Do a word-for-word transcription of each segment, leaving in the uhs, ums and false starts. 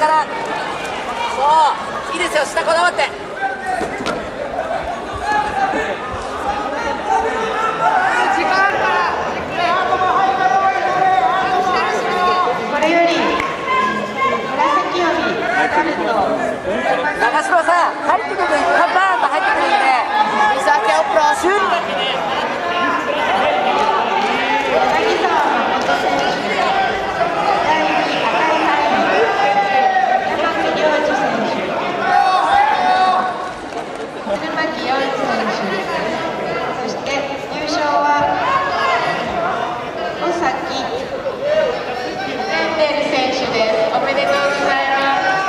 からそういいですよ、下こだわって。 これより紫帯長嶋さん、入ってくると一旦バーンと入ってくるんで、修理だけね。 そして優勝は尾崎レンデル選手です。おめでとうございます。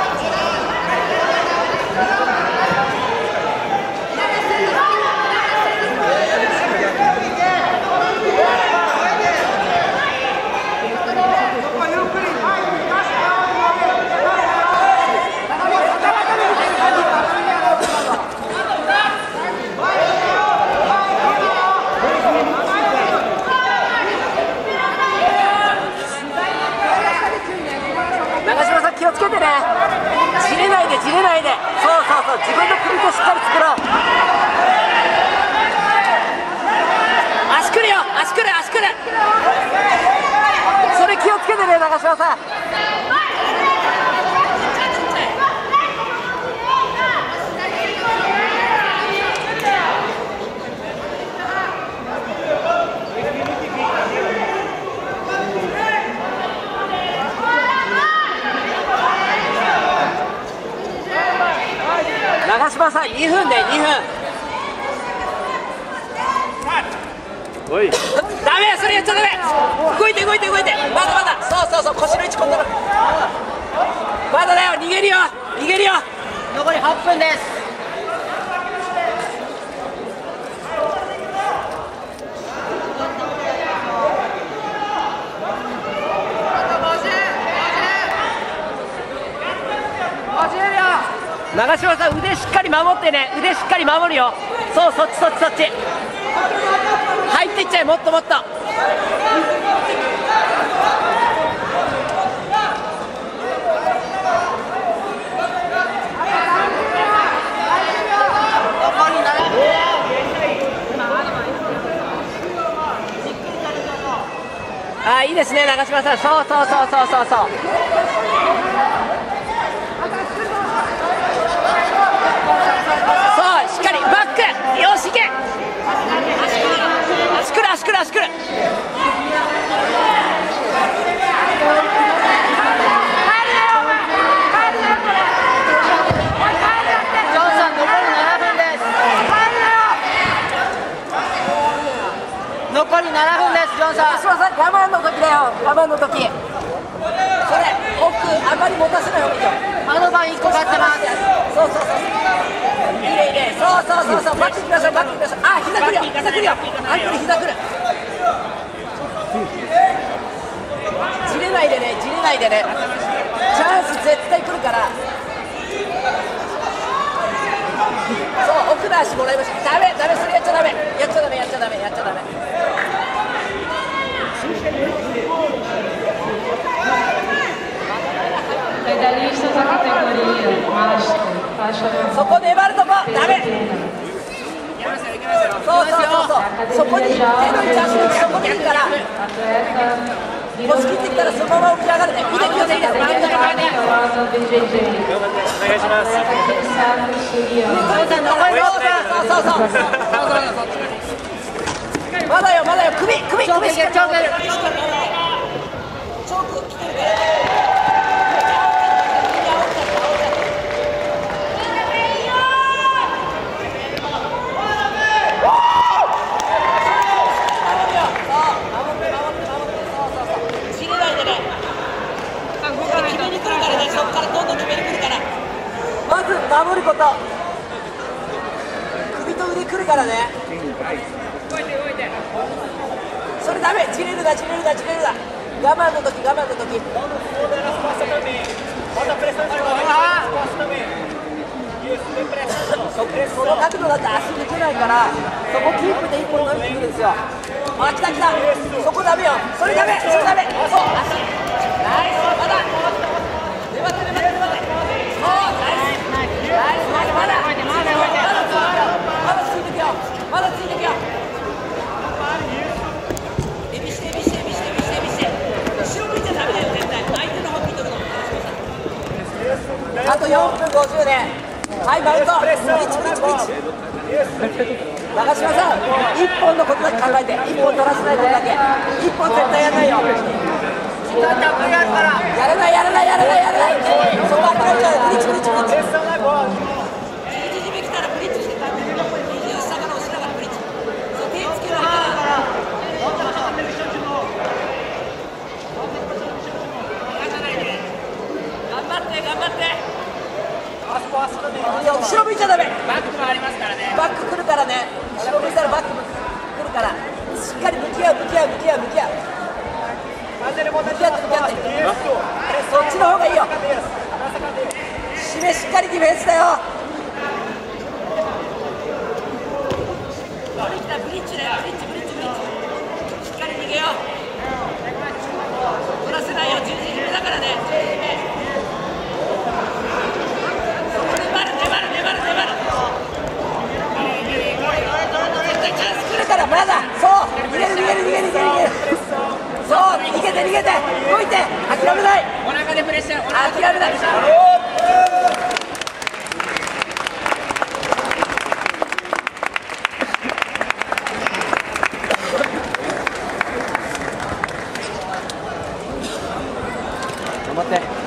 長嶋さん、気をつけてね。じれないでじれないで、そうそうそう、自分の首としっかり作ろう。足くるよ、足くる足くる、それ気をつけてね、長嶋さん。長嶋さん、にふんでにふん。おい、ダメ、それやっちゃダメ。動いて動いて動いて、まだまだ、そうそうそう、腰の位置コントロール。まだだよ、逃げるよ逃げるよ。残りはっぷんです。長嶋さん、腕しっかり守ってね、腕しっかり守るよ。そう、そっちそっちそっち、入っていっちゃえ、もっともっと。あ、いいですね、長嶋さん、そうそうそうそうそうそう。しっかりバック、よし、いけ。足くる足くる足くる。ジョンさん、残りななふんです。残りななふんです、ジョンさん。長嶋さん、我慢の時だよ、我慢の時。それ奥あまり持たせない方がいいよ。あの番いっこ勝ってます。そうそうそう、いいねいいね、そうそうそうそう、バックくださいバックください。あ、膝くるよ膝くるよ、アンクル膝くる。じれないでね、じれないでね、チャンス絶対来るから。そう、奥の足もらいました。ダメダメ、それやっちゃダメやっちゃダメやっちゃダメやっちゃダメ。そこ粘るとこダメ。そうそうそうそう、そこに手の位置、足の位置、そこにいるから、押し切ってきたらそのまま起き上がるね。見て気をつけて、前に前にお願いします。そうそうそうそう、まだよまだよ、首首首しっかりチョーク来てるから。まず守ること、首と腕くるからね。それダメ、じれるだじれるだじれるだ、我慢の時我慢の時。その角度だって足抜けないから、そこキープで一本伸びてくるんですよ。あ、来た来た、そこダメよ、それダメそれダメ、そう足ナイス、まだ粘って粘って粘って。 あとよんぷんごじゅうで、はい、マウント、ブリッジ、ブリッジ、ブリッジ。長嶋さん、いっぽんのことだけ考えて、いっぽん取らせないことだけ、いっぽん絶対やらないよ。やらない、やらない、やらない、やらない、そこは諦めちゃう、ブリッジ、ブリッジ、ブリッジ。じじめ来たらブリッジしてた、下から押しながらブリッジ、そう手つけないから。頑張って、頑張って。いや、後ろ向いちゃダメ。バックもありますからね。バック来るからね。後ろ向いたらバック来るから。しっかり向き合う、向き合う、向き合う、向き合う。向き合って、向き合って。そっちの方がいいよ。締めしっかりディフェンスだよ。ブリッジだよ。ブリッジ、ブリッジ、ブリッジ。しっかり逃げよう。取らせないよ。じゅうにじめだからね。まだそう逃げる逃げる逃げる逃げる逃げるそう逃げて逃げて動いて諦めないお腹でプレッシャー諦めない頑張って